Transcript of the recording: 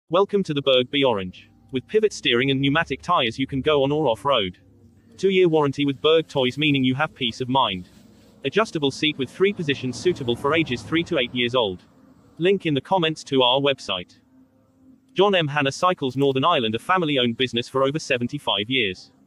Welcome to the Berg Buddy Orange. With pivot steering and pneumatic tires you can go on or off-road. 2-year warranty with Berg toys, meaning you have peace of mind. Adjustable seat with 3 positions suitable for ages 3 to 8 years old. Link in the comments to our website. John M. Hanna Cycles Northern Ireland, a family-owned business for over 75 years.